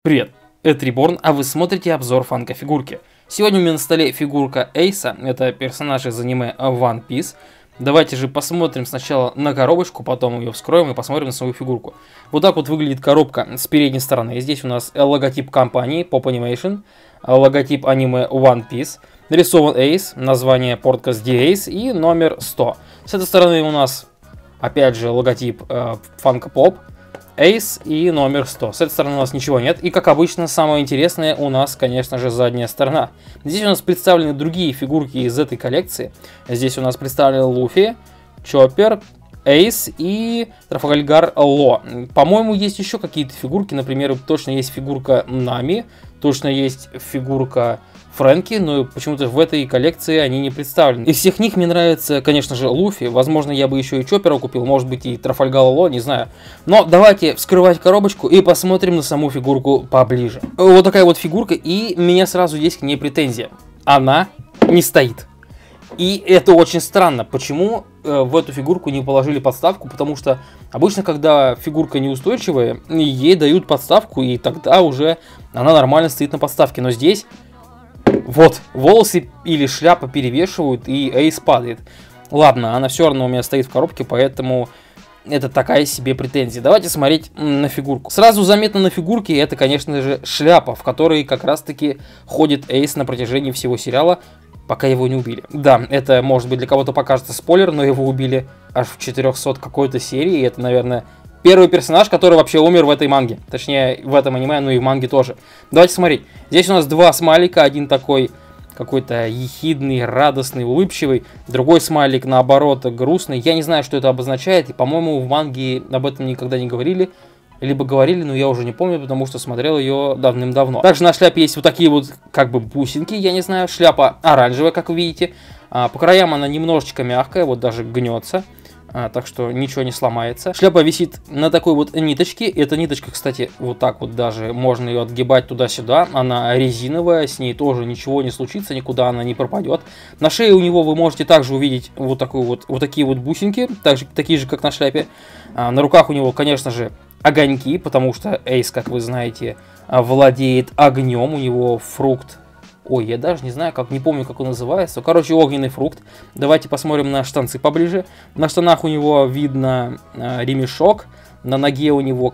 Привет, это Reborn, а вы смотрите обзор фанка-фигурки. Сегодня у меня на столе фигурка Эйса, это персонаж из аниме One Piece. Давайте же посмотрим сначала на коробочку, потом ее вскроем и посмотрим на свою фигурку. Вот так вот выглядит коробка с передней стороны. Здесь у нас логотип компании Pop Animation, логотип аниме One Piece, нарисован Эйс, название Podcast The Ace и номер 100. С этой стороны у нас опять же логотип Funko Pop, Ace и номер 100. С этой стороны у нас ничего нет. И, как обычно, самое интересное у нас, конечно же, задняя сторона. Здесь у нас представлены другие фигурки из этой коллекции. Здесь у нас представлены Луфи, Чоппер, Ace и Трафальгар Ло. По-моему, есть еще какие-то фигурки. Например, точно есть фигурка Нами, точно есть фигурка Фрэнки, но почему-то в этой коллекции они не представлены. Из всех них мне нравится, конечно же, Луфи. Возможно, я бы еще и Чоппера купил, может быть, и Трафальгар Ло, не знаю. Но давайте вскрывать коробочку и посмотрим на саму фигурку поближе. Вот такая вот фигурка, и у меня сразу есть к ней претензия. Она не стоит. И это очень странно. Почему в эту фигурку не положили подставку? Потому что обычно, когда фигурка неустойчивая, ей дают подставку, и тогда уже она нормально стоит на подставке. Но здесь вот волосы или шляпа перевешивают, и Эйс падает. Ладно, она все равно у меня стоит в коробке, поэтому это такая себе претензия. Давайте смотреть на фигурку. Сразу заметно на фигурке это, конечно же, шляпа, в которой как раз-таки ходит Эйс на протяжении всего сериала, пока его не убили. Да, это, может быть, для кого-то покажется спойлер, но его убили аж в 400 какой-то серии. И это, наверное, первый персонаж, который вообще умер в этой манге. Точнее, в этом аниме, но и в манге тоже. Давайте смотреть. Здесь у нас два смайлика. Один такой какой-то ехидный, радостный, улыбчивый. Другой смайлик, наоборот, грустный. Я не знаю, что это обозначает. И, по-моему, в манге об этом никогда не говорили. Либо говорили, но я уже не помню, потому что смотрел ее давным-давно. Также на шляпе есть вот такие вот, как бы, бусинки, я не знаю. Шляпа оранжевая, как вы видите. По краям она немножечко мягкая, вот даже гнется. Так что ничего не сломается. Шляпа висит на такой вот ниточке. Эта ниточка, кстати, вот так вот даже можно ее отгибать туда-сюда. Она резиновая, с ней тоже ничего не случится, никуда она не пропадет. На шее у него вы можете также увидеть вот такие вот бусинки, такие же, как на шляпе. На руках у него, конечно же, огоньки, потому что Эйс, как вы знаете, владеет огнем. У него фрукт. Ой, я даже не знаю, не помню, как он называется. Короче, огненный фрукт. Давайте посмотрим на штанцы поближе. На штанах у него видно ремешок. На ноге у него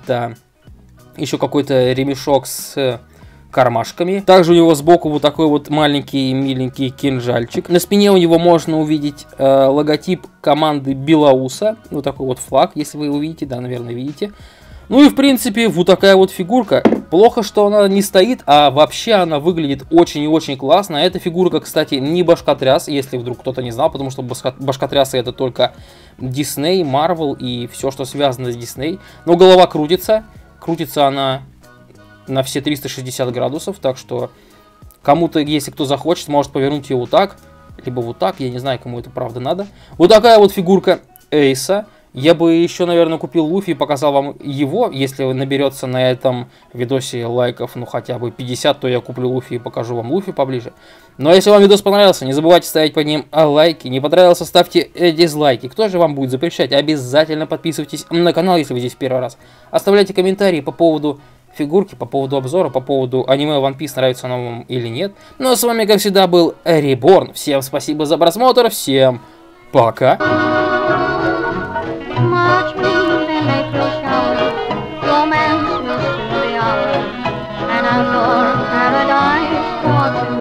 еще какой-то ремешок с кармашками. Также у него сбоку вот такой вот маленький миленький кинжальчик. На спине у него можно увидеть логотип команды Белоуса. Вот такой вот флаг, если вы его видите. Да, наверное, видите. Ну и в принципе вот такая вот фигурка. Плохо, что она не стоит, а вообще она выглядит очень и очень классно. Эта фигурка, кстати, не башкотряс, если вдруг кто-то не знал, потому что башкотрясы это только Disney, Marvel и все, что связано с Disney. Но голова крутится. Крутится она на все 360 градусов, так что кому-то, если кто захочет, может повернуть ее вот так, либо вот так, я не знаю, кому это правда надо. Вот такая вот фигурка Эйса. Я бы еще, наверное, купил Луфи и показал вам его. Если наберется на этом видосе лайков, ну, хотя бы 50, то я куплю Луфи и покажу вам Луфи поближе. Но если вам видос понравился, не забывайте ставить под ним лайки. Не понравился, ставьте дизлайки. Кто же вам будет запрещать? Обязательно подписывайтесь на канал, если вы здесь в первый раз. Оставляйте комментарии по поводу фигурки, по поводу обзора, по поводу аниме One Piece, нравится оно вам или нет. Ну, а с вами, как всегда, был Reborn. Всем спасибо за просмотр, всем пока! March with me in April shower, romance will soon be ours, and I'm going